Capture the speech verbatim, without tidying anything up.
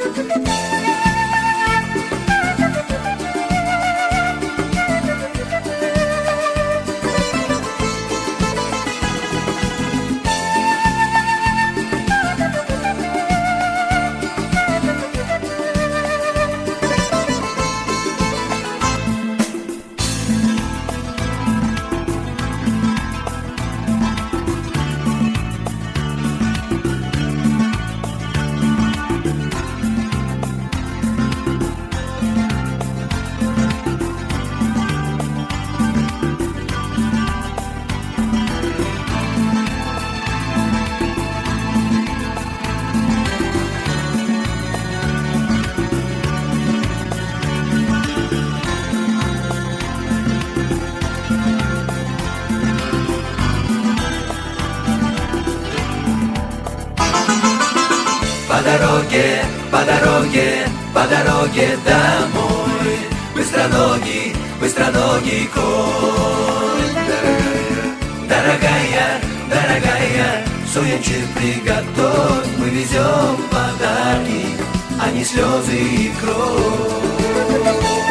По дороге, по дороге, по дороге домой, быстроногий, быстроногий конь. Дорогая, дорогая, дорогая, суенчик приготовь, мы везем подарки, а не слезы и кровь.